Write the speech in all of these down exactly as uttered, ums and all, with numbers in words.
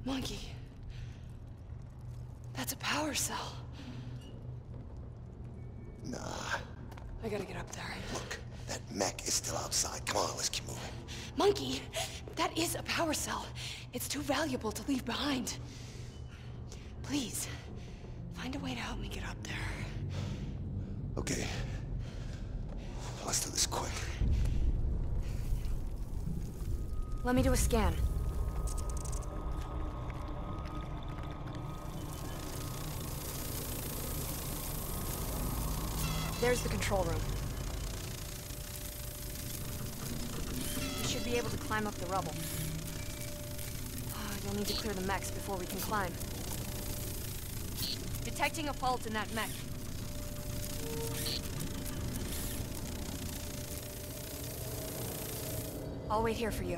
Monkey. That's a power cell. Nah. I gotta get up there. Look, that mech is still outside. Come on, let's keep moving. Monkey, that is a power cell. It's too valuable to leave behind. Please, find a way to help me get up there. Okay. Let's do this quick. Let me do a scan. There's the control room. We should be able to climb up the rubble. Oh, you'll need to clear the mechs before we can climb. Detecting a fault in that mech. I'll wait here for you.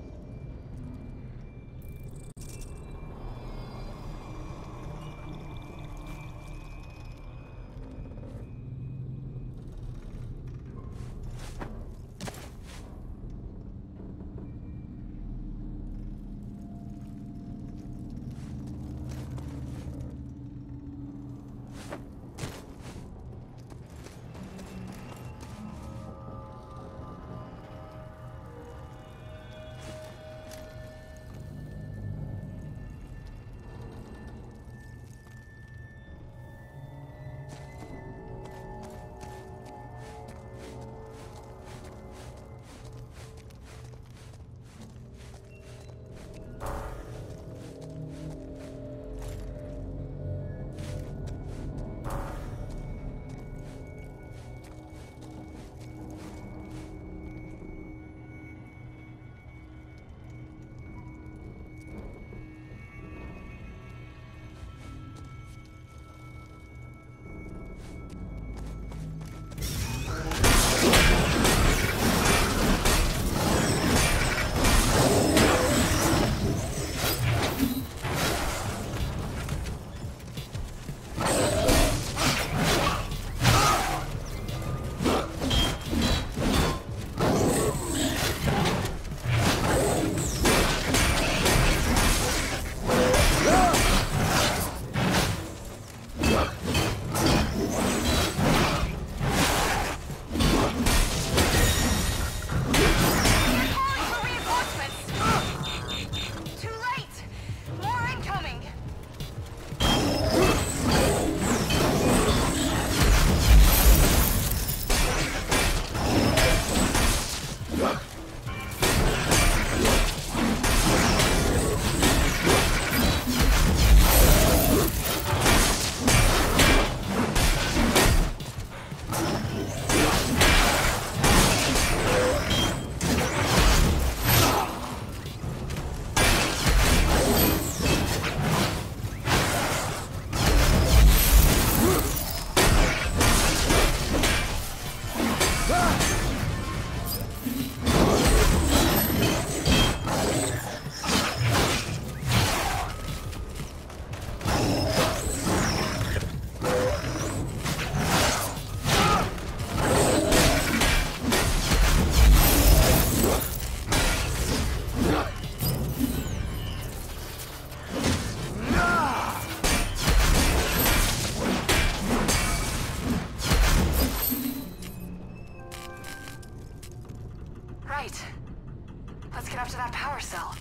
Right. Let's get up to that power cell.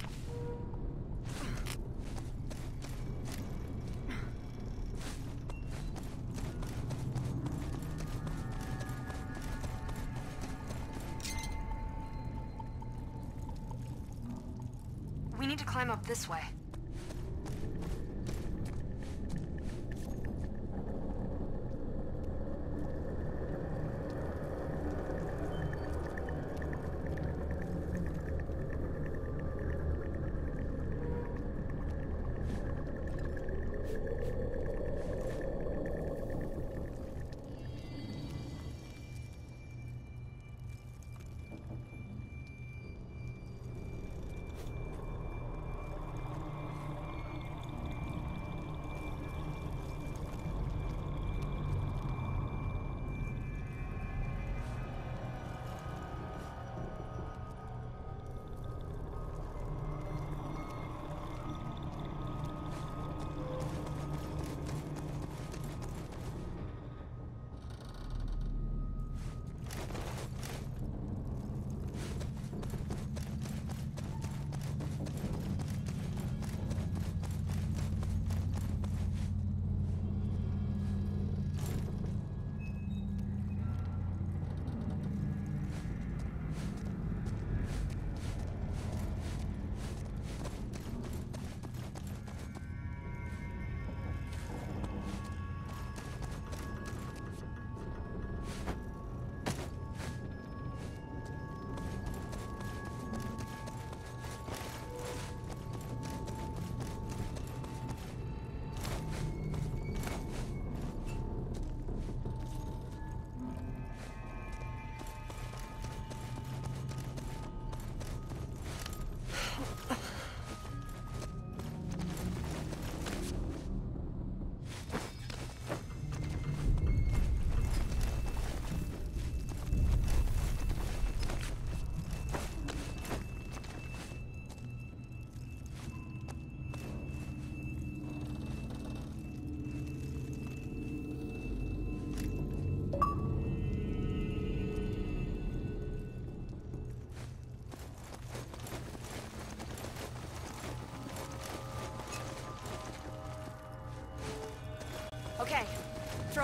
We need to climb up this way.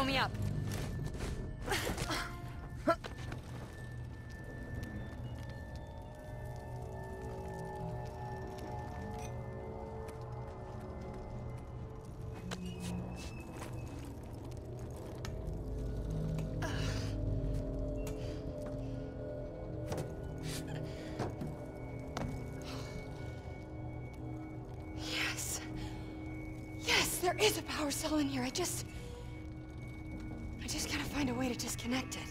me up. There is a power cell in here. I just... I just gotta find a way to disconnect it.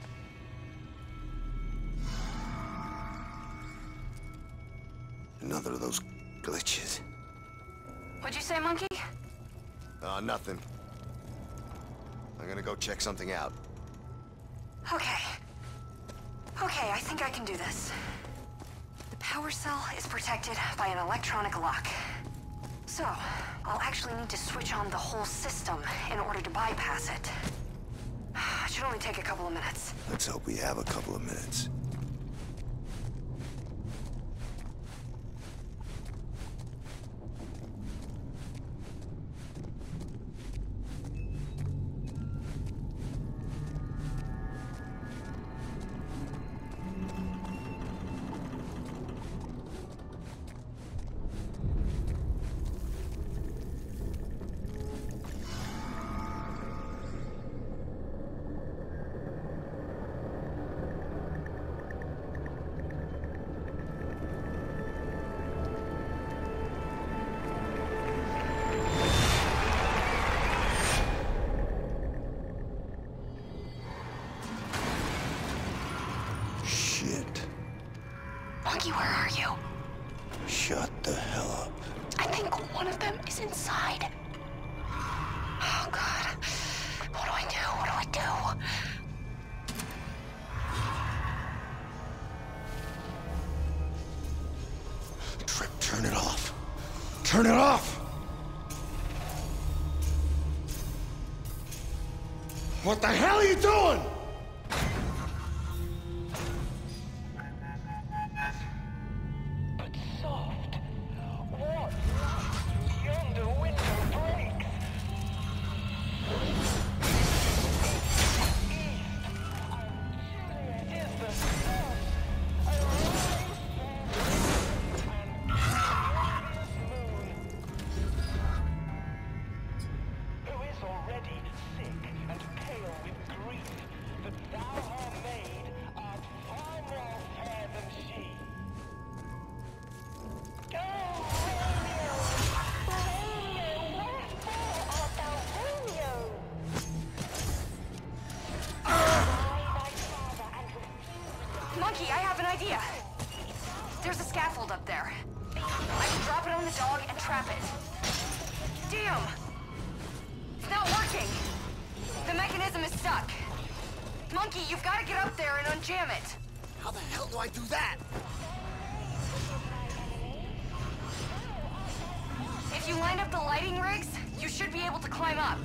Another of those glitches. What'd you say, Monkey? Uh, nothing. I'm gonna go check something out. Okay. Okay, I think I can do this. The power cell is protected by an electronic lock. So, I'll actually need to switch on the whole system in order to bypass it. It should only take a couple of minutes. Let's hope we have a couple of minutes. Monkey, where are you? Shut the hell up. I think one of them is inside. Oh, God. What do I do? What do I do? Trip, turn it off. Turn it off! What the hell are you doing? Monkey, I have an idea. There's a scaffold up there. I can drop it on the dog and trap it. Damn! It's not working. The mechanism is stuck. Monkey, you've got to get up there and unjam it. How the hell do I do that? If you line up the lighting rigs, you should be able to climb up.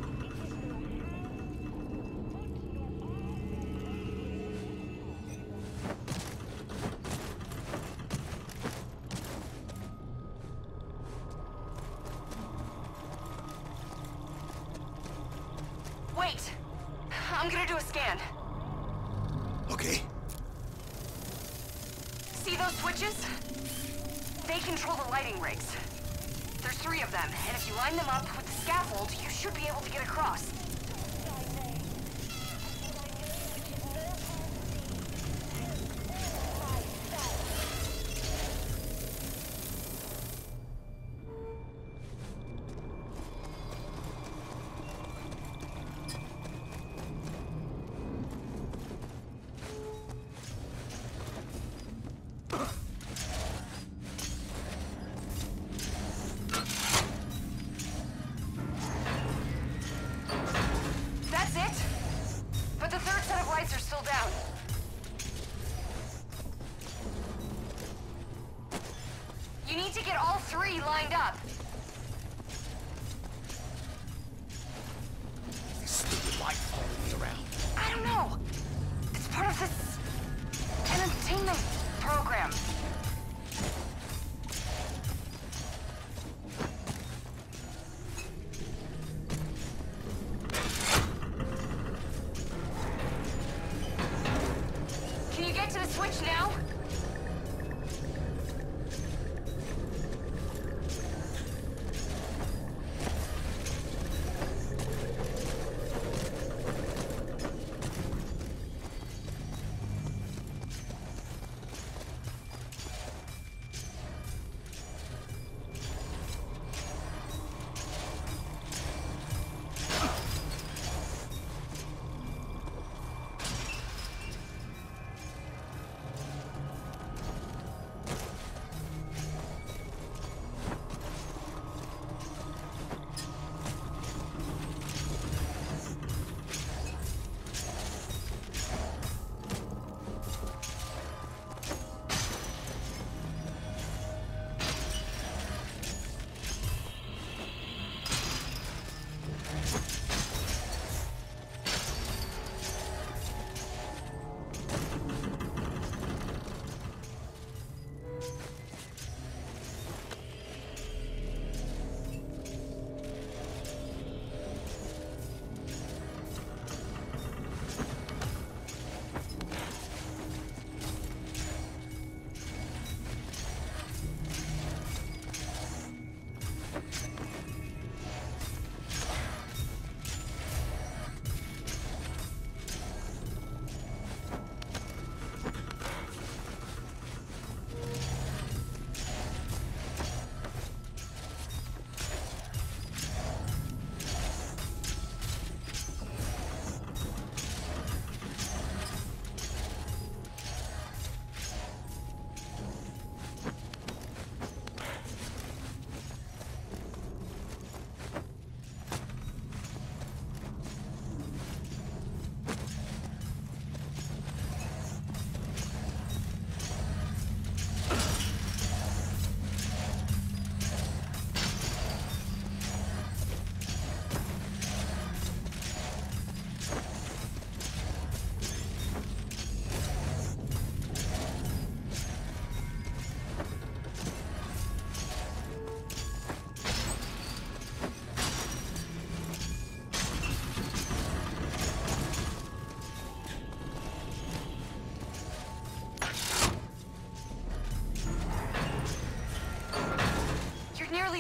Wait! I'm gonna do a scan. Okay. See those switches? They control the lighting rigs. There's three of them, and if you line them up with the scaffold, you should be able to get across. That's it? But the third set of lights are still down. You need to get all three lined up. These stupid lights following me around. I don't know. It's part of this entertainment program.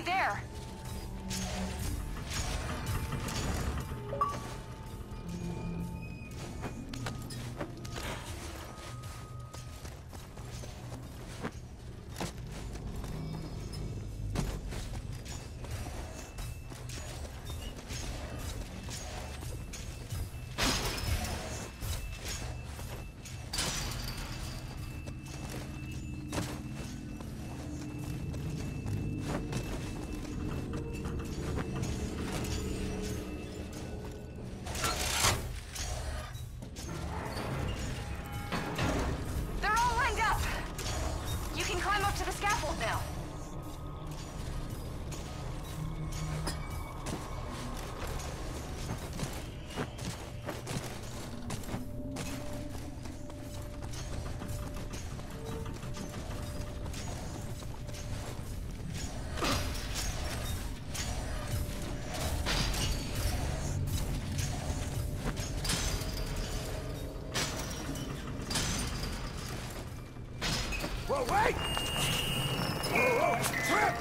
there. To the scaffold now. Whoa, wait! Trip!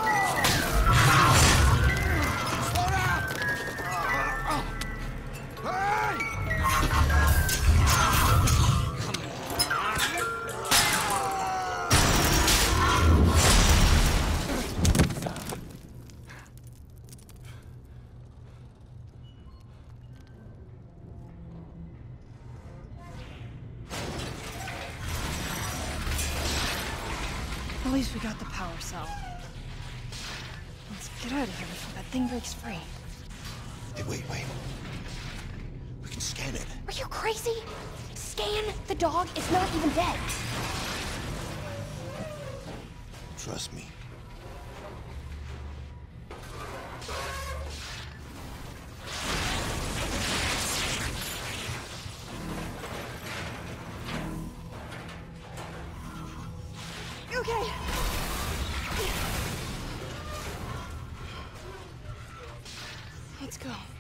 Slow down! Hey! At least we got the power cell. Let's get out of here before that thing breaks free. Hey, wait, wait. We can scan it. Are you crazy? Scan? The dog is not even dead. Trust me. Okay. Let's go.